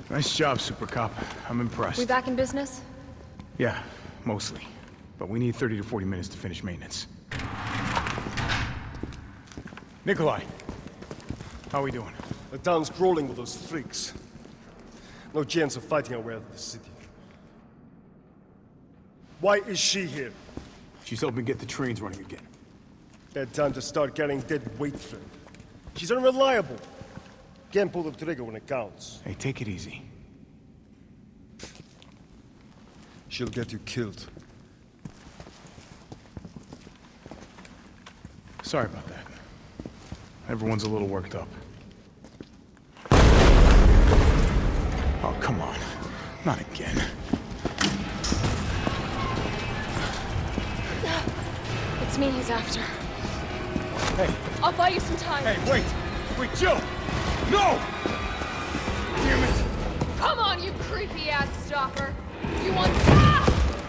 Nice job, Super Cop. I'm impressed. We back in business? Yeah, mostly. But we need 30 to 40 minutes to finish maintenance. Nikolai, how are we doing? The town's crawling with those freaks. No chance of fighting our way out of the city. Why is she here? She's helping get the trains running again. Bad time to start carrying dead weight through. She's unreliable. Can't pull the trigger when it counts. Hey, take it easy. She'll get you killed. Sorry about that. Everyone's a little worked up. Oh, come on. Not again. It's me he's after. Hey. I'll buy you some time. Hey, wait! Wait, Jill! No! Damn it! Come on, you creepy-ass stalker! You want... Ah!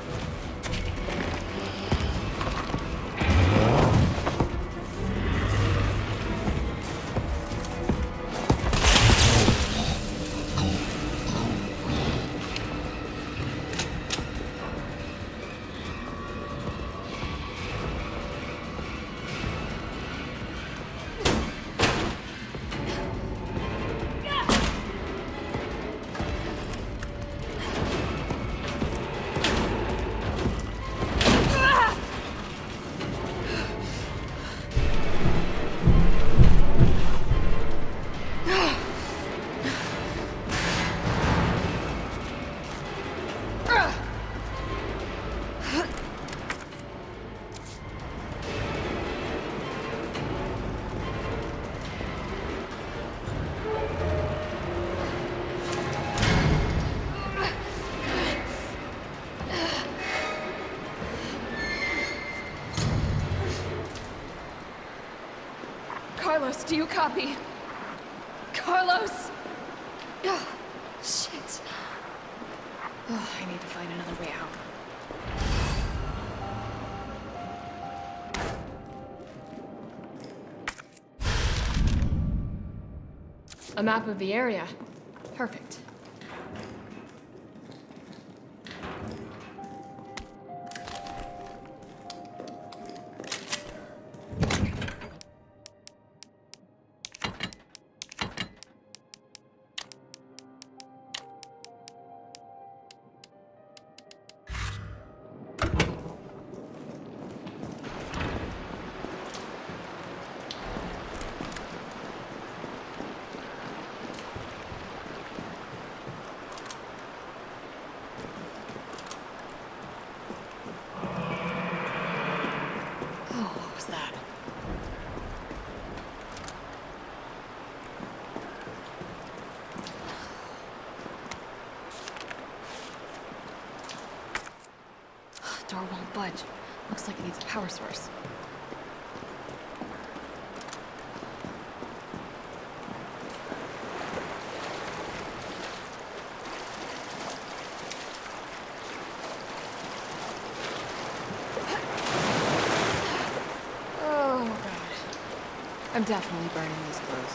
Carlos, do you copy? Carlos! Oh, shit. Oh, I need to find another way out. A map of the area. Perfect. Door won't budge. Looks like it needs a power source. Oh, God. I'm definitely burning these clothes.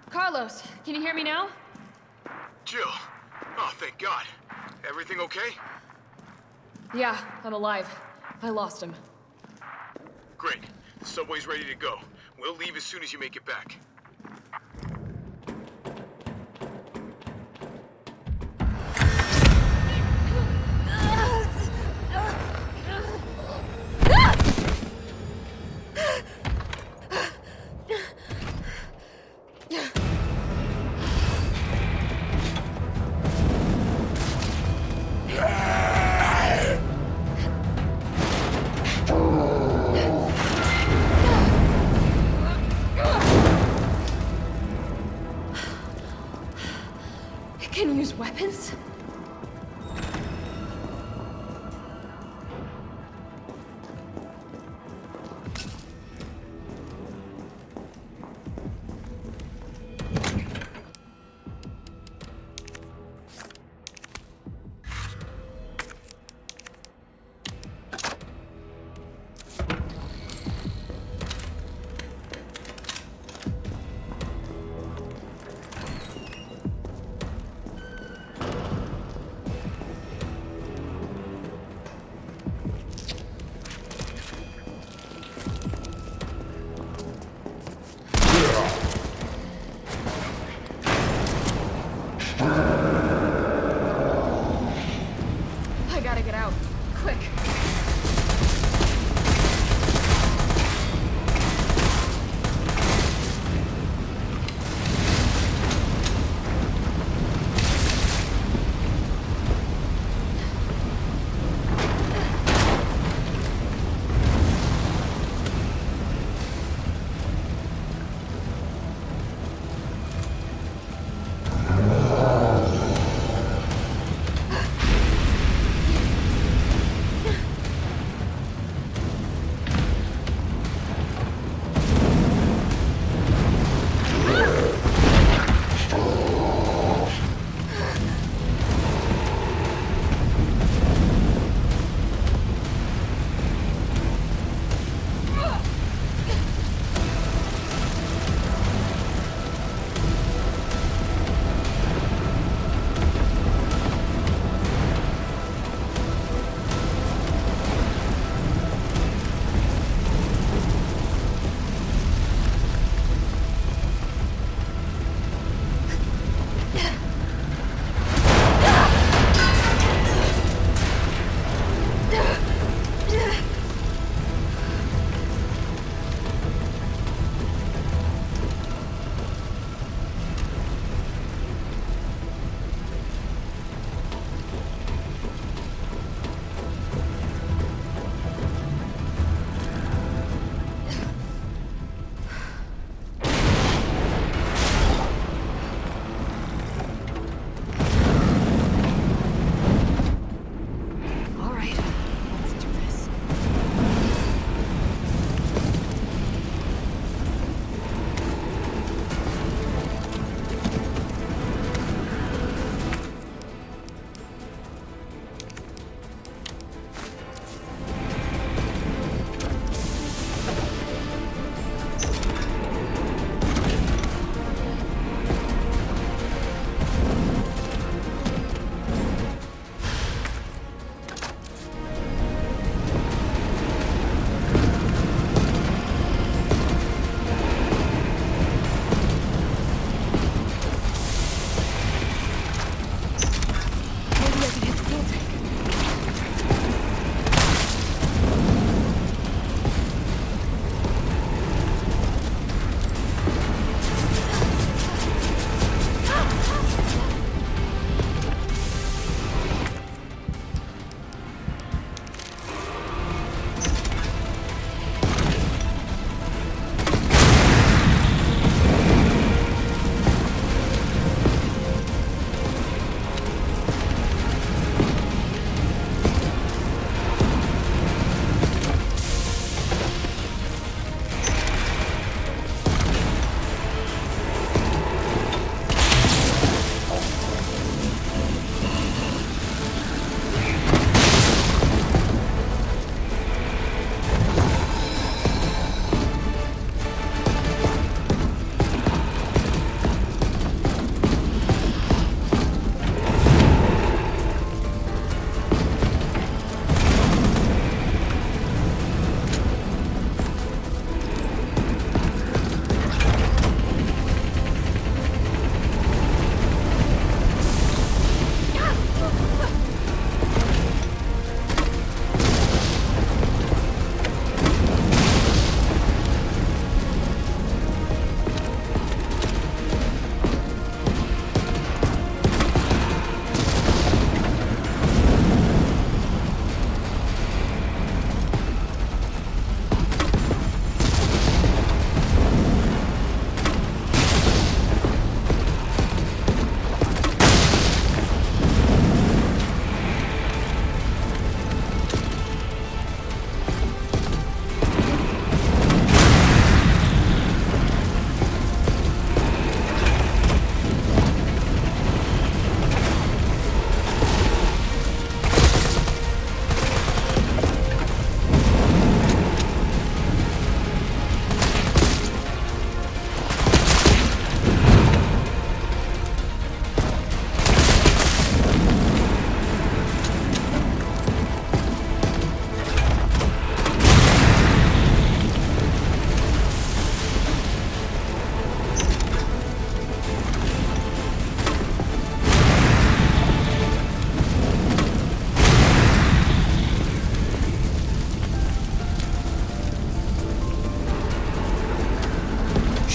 Carlos, can you hear me now? Jill! Oh, thank God. Everything okay? Yeah, I'm alive. I lost him. Great. The subway's ready to go. We'll leave as soon as you make it back. It can use weapons?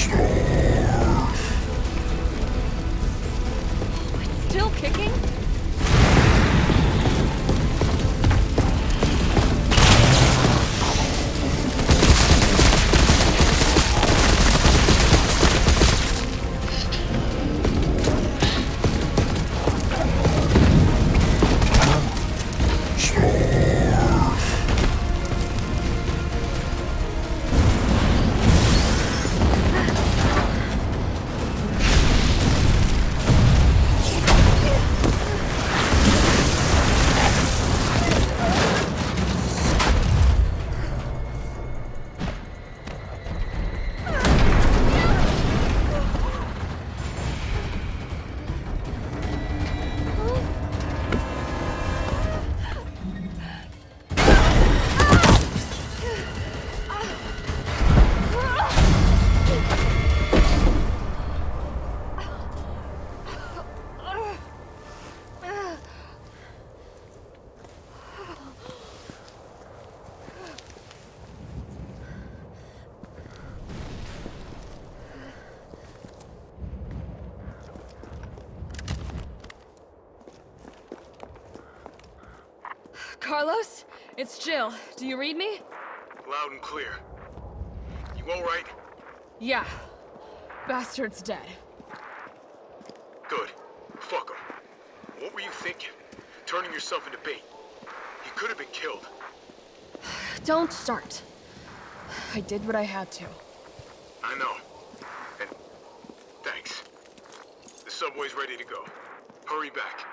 It's still kicking? Carlos? It's Jill. Do you read me? Loud and clear. You all right? Yeah. Bastard's dead. Good. Fuck him. What were you thinking? Turning yourself into bait. He could have been killed. Don't start. I did what I had to. I know. And thanks. The subway's ready to go. Hurry back.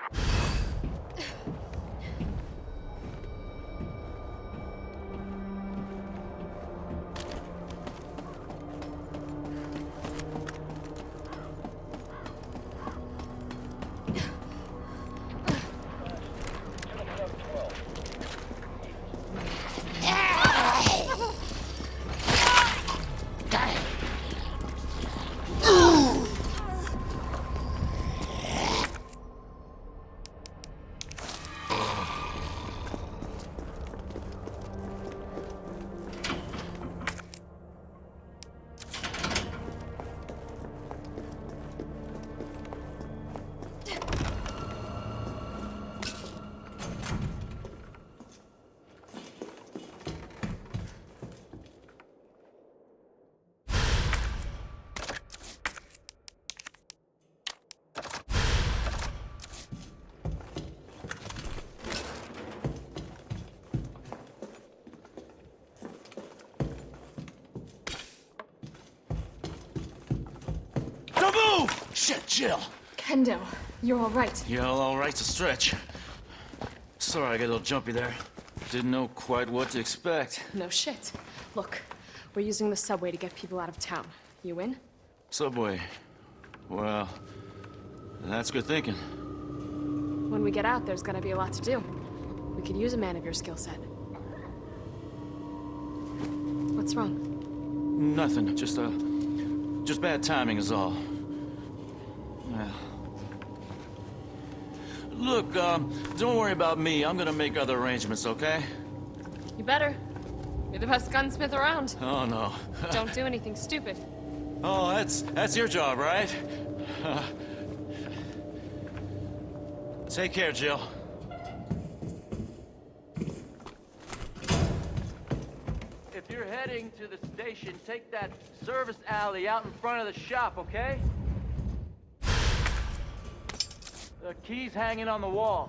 Shit, Jill! Kendo, you're all right. Yeah, all right's a stretch. Sorry I got a little jumpy there. Didn't know quite what to expect. No shit. Look, we're using the subway to get people out of town. You in? Subway. Well, that's good thinking. When we get out, there's gonna be a lot to do. We could use a man of your skill set. What's wrong? Nothing. Just bad timing is all. Yeah. Look, don't worry about me. I'm gonna make other arrangements, okay? You better. You're the best gunsmith around. Oh, no. Don't do anything stupid. Oh, that's your job, right? Take care, Jill. If you're heading to the station, take that service alley out in front of the shop, okay? The key's hanging on the wall.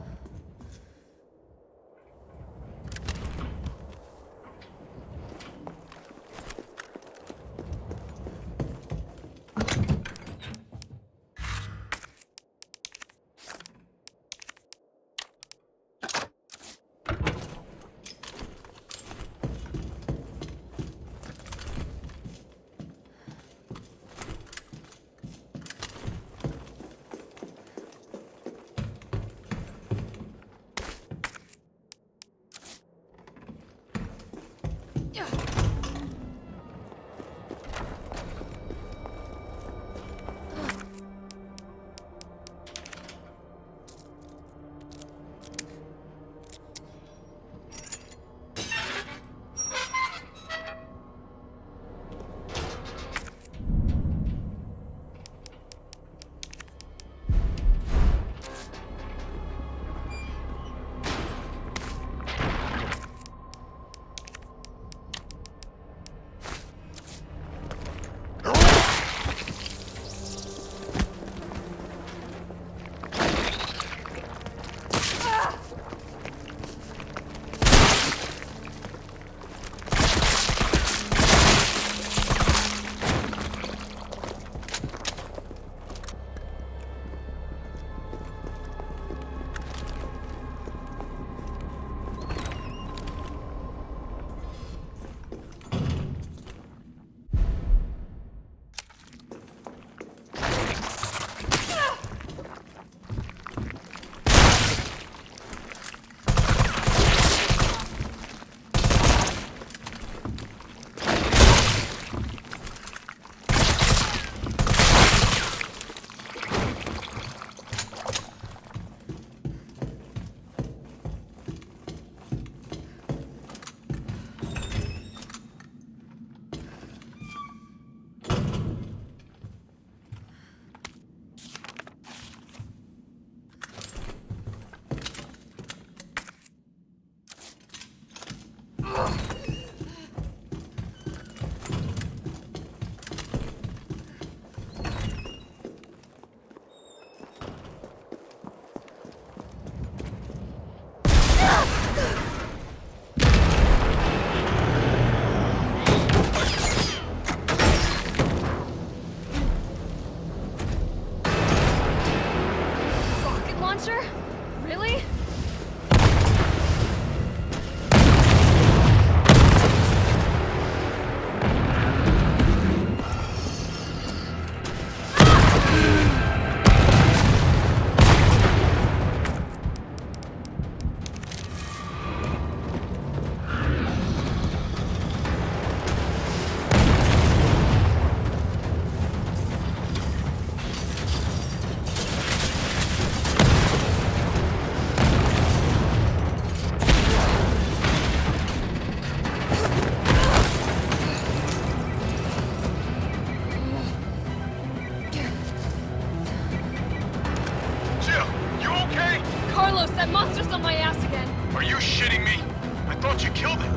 That monster's on my ass again. Are you shitting me? I thought you killed it.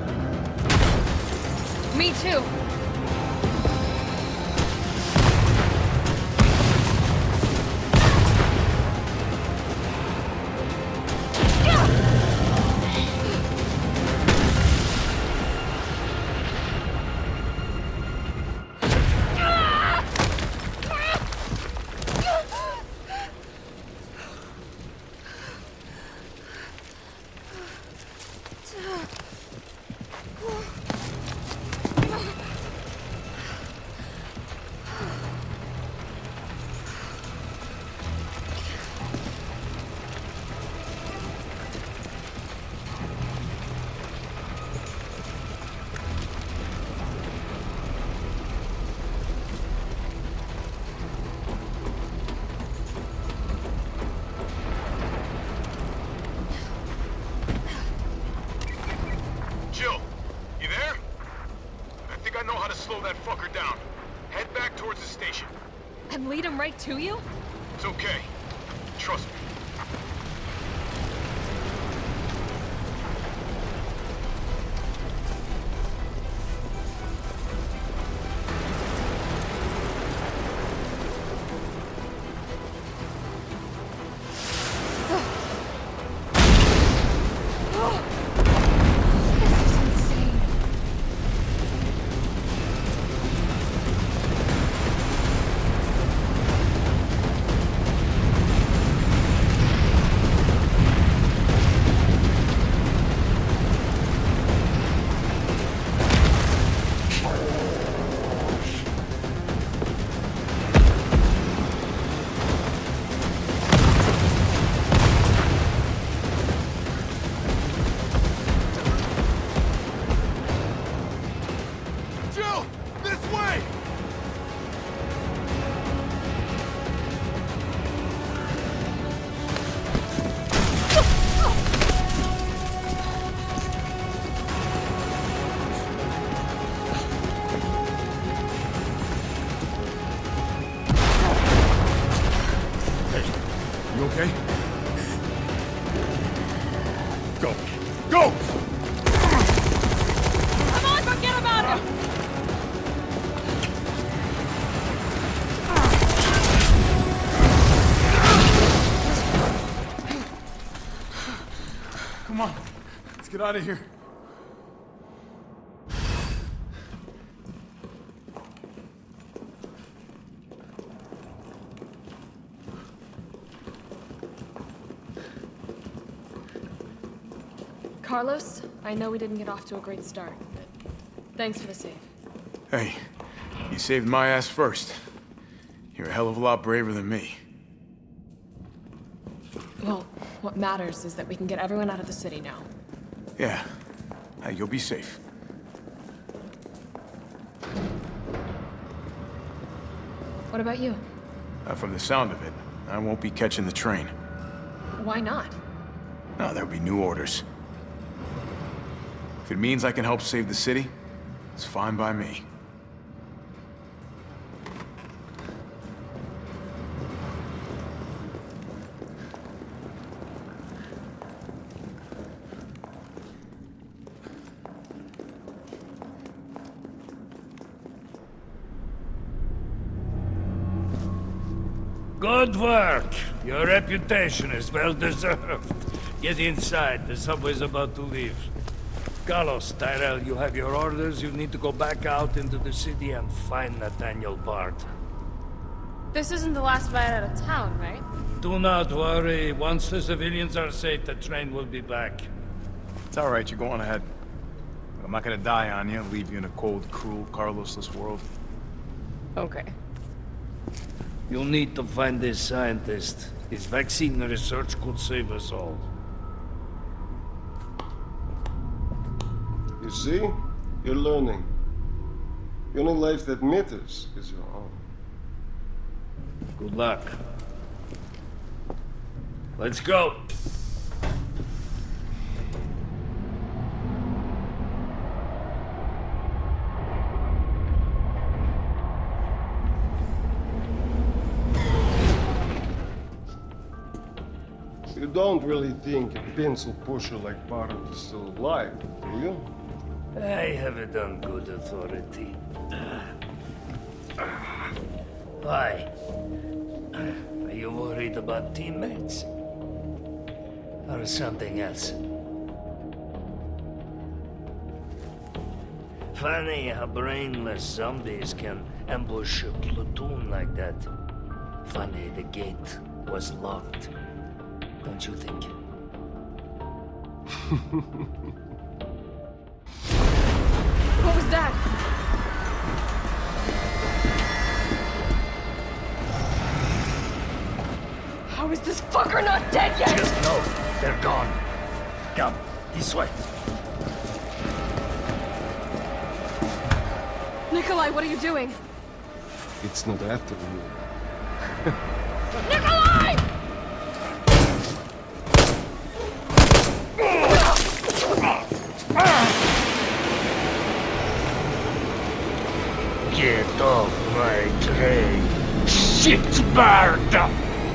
Me too. Jill, you there? I think I know how to slow that fucker down. Head back towards the station. And lead him right to you? It's okay. Trust me. This is insane. Jill! This way! You okay? Go. Go! Come on, forget about him! Come on. Let's get out of here. Carlos, I know we didn't get off to a great start, but thanks for the save. Hey, you saved my ass first. You're a hell of a lot braver than me. Well, what matters is that we can get everyone out of the city now. Yeah. Hey, you'll be safe. What about you? From the sound of it, I won't be catching the train. Why not? No, there'll be new orders. If it means I can help save the city, it's fine by me. Good work. Your reputation is well deserved. Get inside. The subway's about to leave. Carlos, Tyrell, you have your orders. You need to go back out into the city and find Nathaniel Bard. This isn't the last ride out of town, right? Do not worry. Once the civilians are safe, the train will be back. It's all right, you go on ahead. I'm not gonna die on you, leave you in a cold, cruel, Carlosless world. Okay. You'll need to find this scientist. His vaccine research could save us all. You see? You're learning. The only life that matters is your own. Good luck. Let's go. You don't really think a pencil pusher like Bart is still alive, do you? I have it on good authority. Why? Are you worried about teammates? Or something else? Funny how brainless zombies can ambush a platoon like that. Funny the gate was locked. Don't you think? What was that? How is this fucker not dead yet? Just know they're gone. Come, this way. Nikolai, what are you doing? It's not after you. Nikolai! Get off my train. Shit, Bart!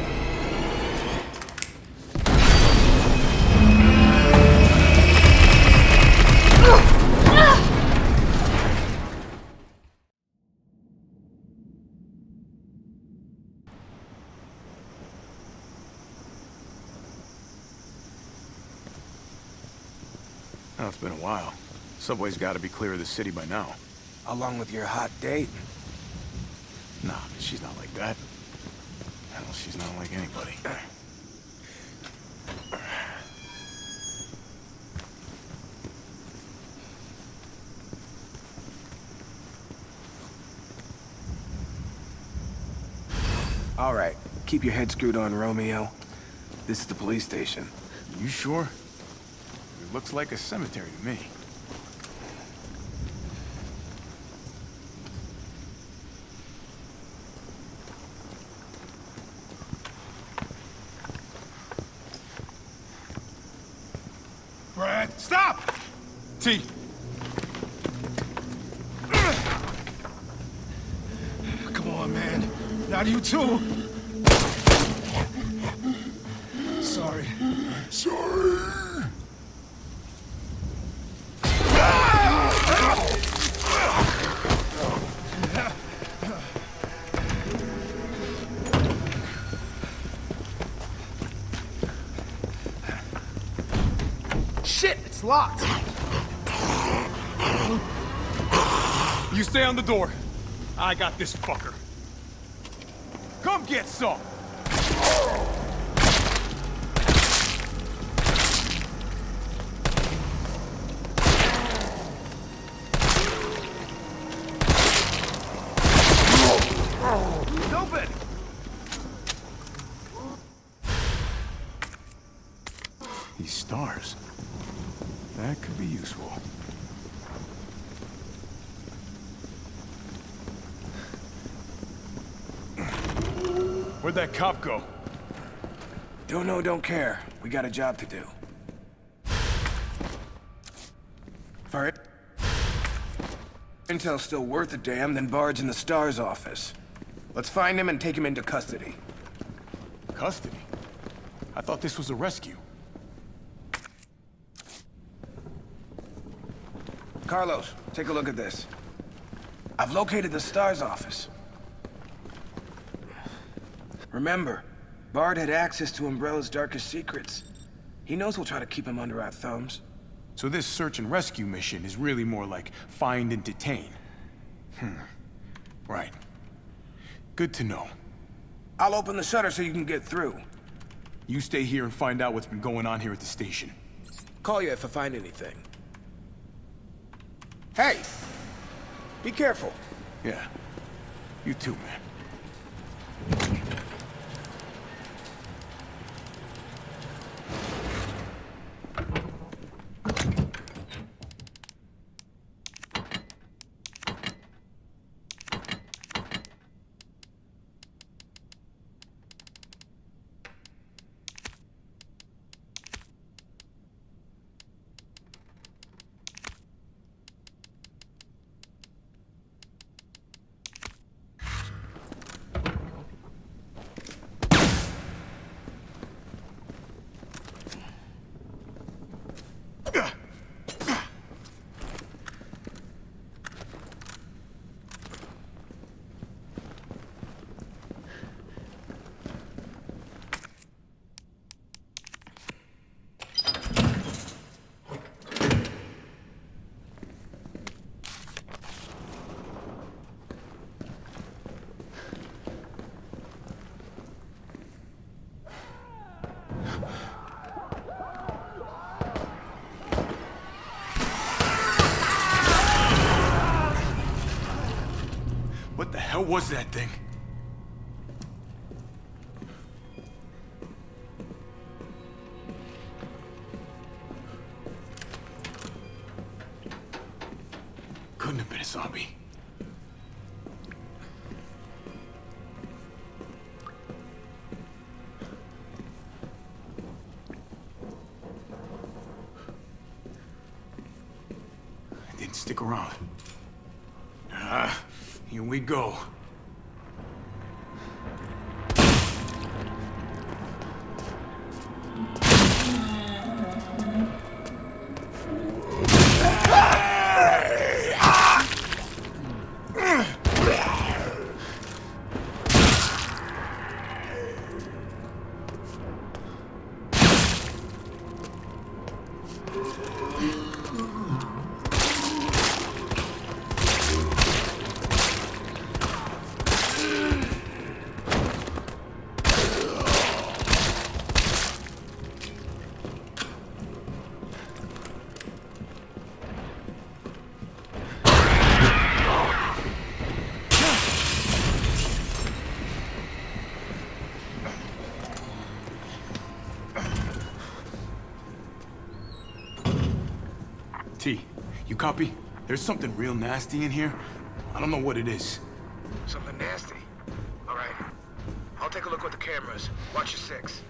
Oh, it's been a while. Subway's got to be clear of the city by now. Along with your hot date. Nah, she's not like that. Hell, she's not like anybody. All right, keep your head screwed on, Romeo. This is the police station. You sure? It looks like a cemetery to me. Brad, stop! T. Come on, man. Not you too. Sorry. Sorry. Shit, it's locked. You stay on the door. I got this fucker. Come get some! Open! These stars. That could be useful. Where'd that cop go? Don't know, don't care. We got a job to do. If our intel's still worth a damn, then Bard's in the STARS office. Let's find him and take him into custody. Custody? I thought this was a rescue. Carlos, take a look at this. I've located the STARS office. Remember, Bard had access to Umbrella's darkest secrets. He knows we'll try to keep him under our thumbs. So this search and rescue mission is really more like find and detain. Right. Good to know. I'll open the shutter so you can get through. You stay here and find out what's been going on here at the station. Call you if I find anything. Hey! Be careful. Yeah. You too, man. What the hell was that thing? Couldn't have been a zombie. It didn't stick around. Here we go. T, you copy? There's something real nasty in here. I don't know what it is. Something nasty? All right. I'll take a look with the cameras. Watch your six.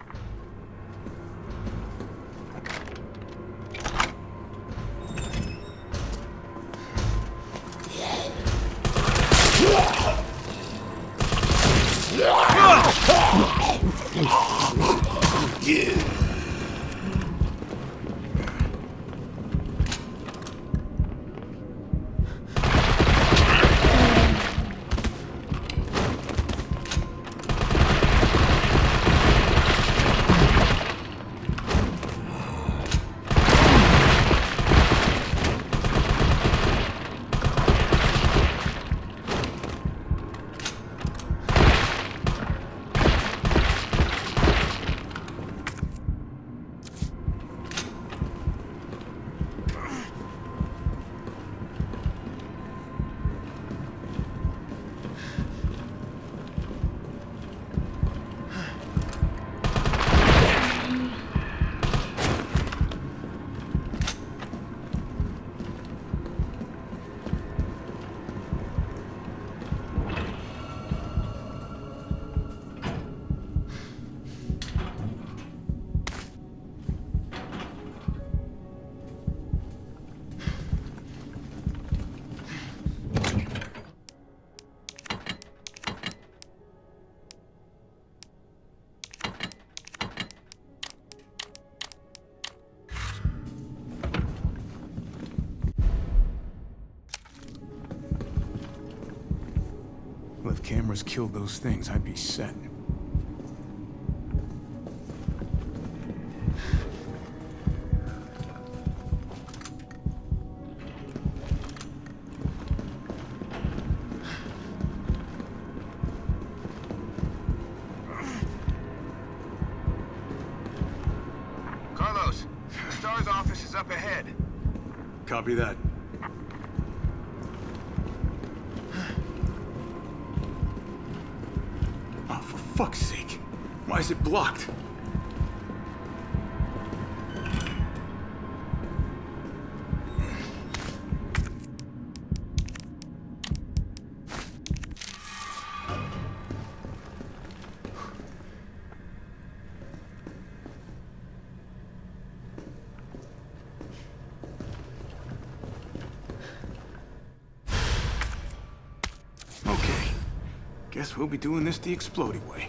Well, if cameras killed those things, I'd be set. Carlos, the STARS office is up ahead. Copy that. Oh, for fuck's sake. Why is it blocked? Okay. Guess we'll be doing this the explodey way.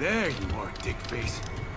There you are, dickface.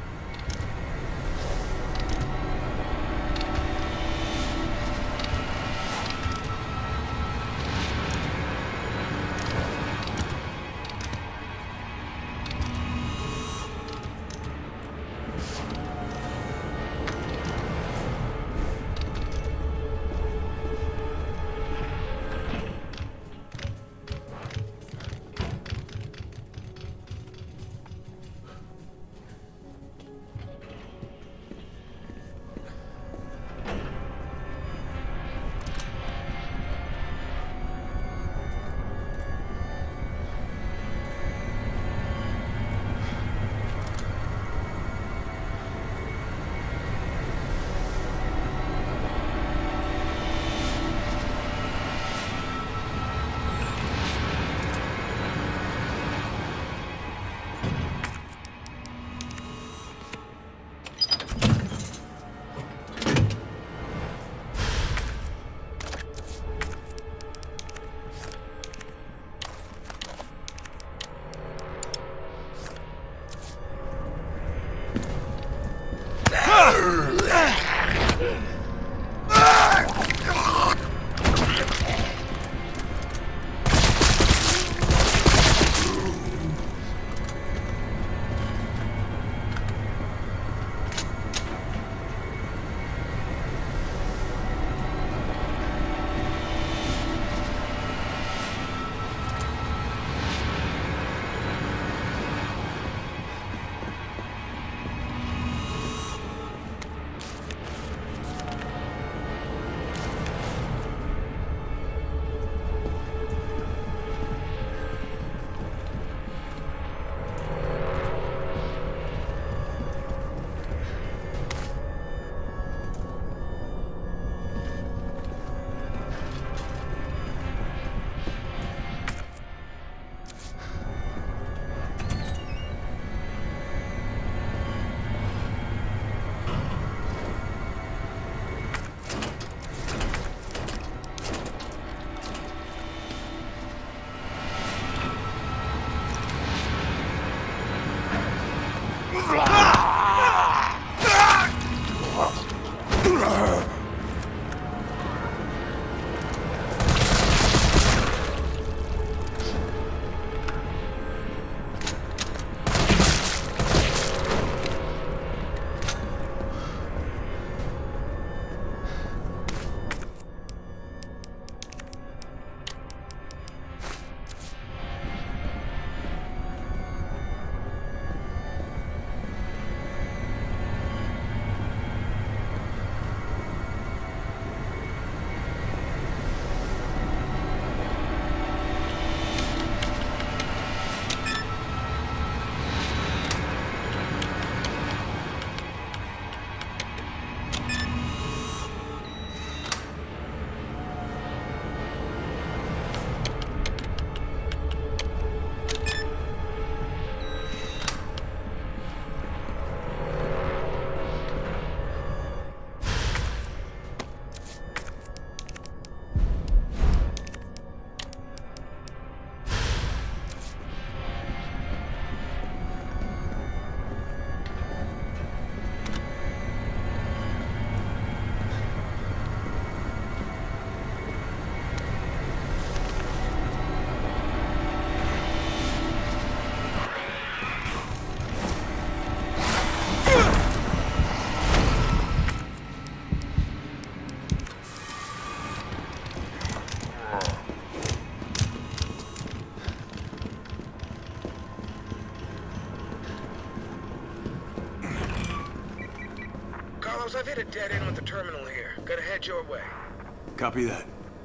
Carlos, I've hit a dead end with the terminal here. Gotta head your way. Copy that.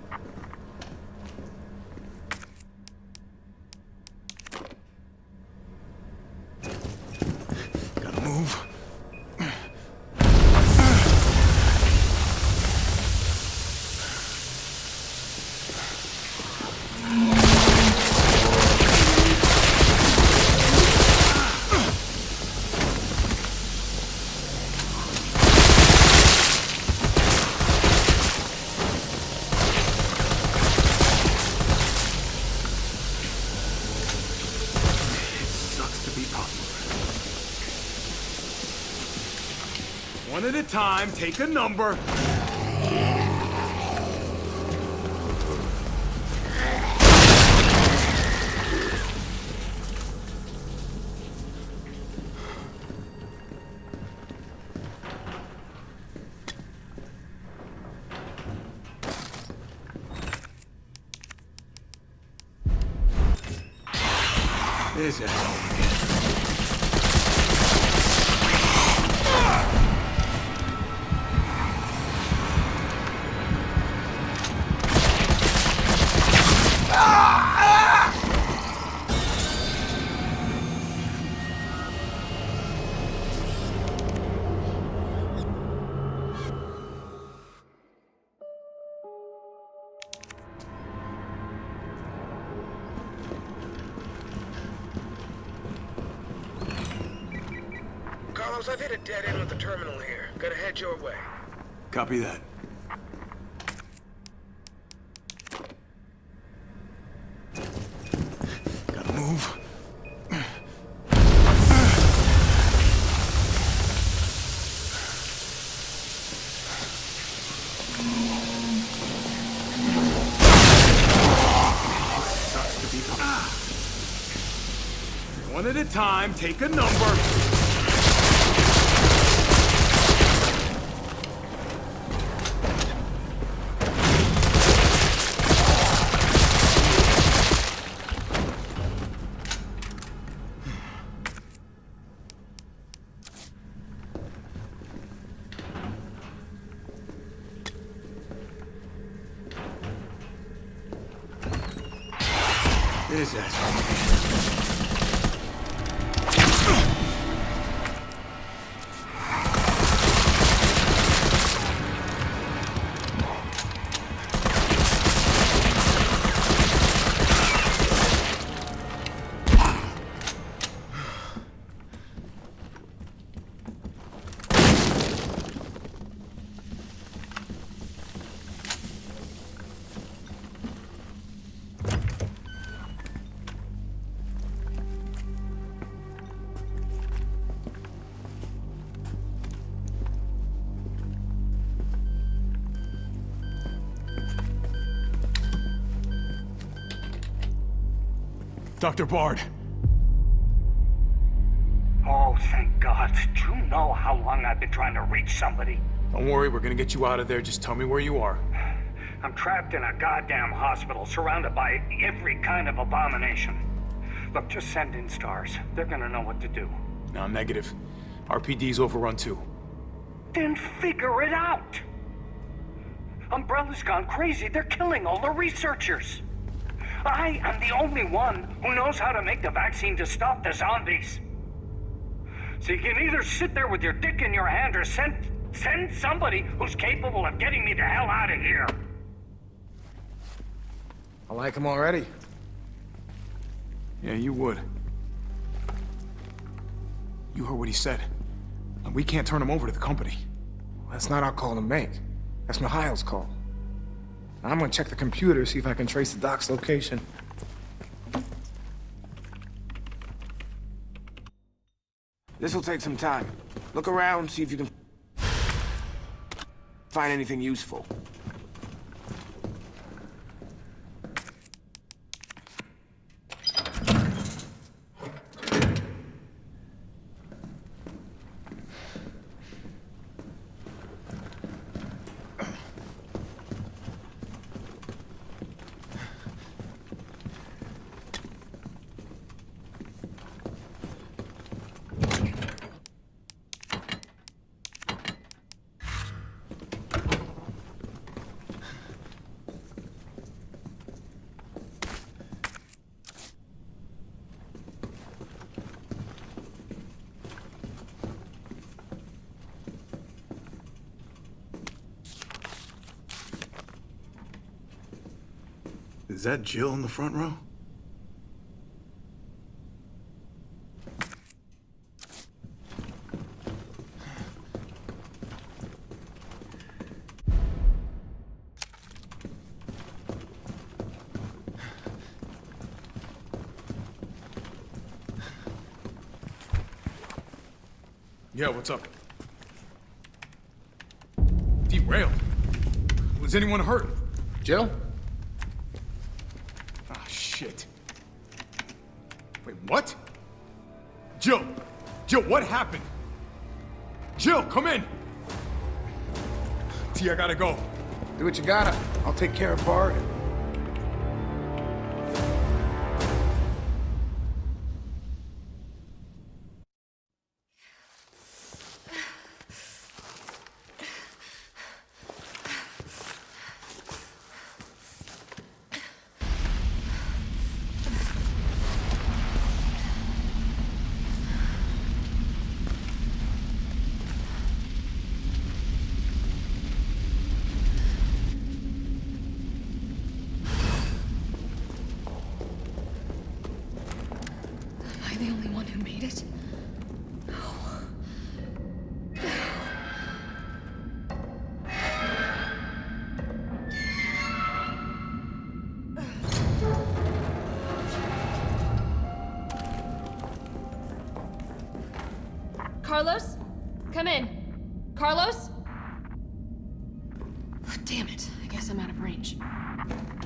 Gotta move. Sucks to be popular. One at a time, take a number. This asshole again. Carlos, I've hit a dead end with the terminal here. Gotta head your way. Copy that. Gotta move. One at a time, take a number. This asshole. Dr. Bard. Oh, thank God. Do you know how long I've been trying to reach somebody? Don't worry, we're gonna get you out of there. Just tell me where you are. I'm trapped in a goddamn hospital, surrounded by every kind of abomination. Look, just send in stars. They're gonna know what to do. No, negative. RPD's overrun too. Then figure it out! Umbrella's gone crazy. They're killing all the researchers. I am the only one who knows how to make the vaccine to stop the zombies. So you can either sit there with your dick in your hand or send somebody who's capable of getting me the hell out of here. I like him already. Yeah, you would. You heard what he said. And we can't turn him over to the company. That's not our call to make. That's Mikhail's call. I'm gonna check the computer, see if I can trace the doc's location. This'll take some time. Look around, see if you can find anything useful. Is that Jill in the front row? Yeah, what's up? Derailed? Was anyone hurt? Jill? Ah, shit. Wait, what? Jill! Jill, what happened? Jill, come in! T, I gotta go. Do what you gotta. I'll take care of Bard. The only one who made it? No. Carlos? Come in. Carlos? Damn it. I guess I'm out of range.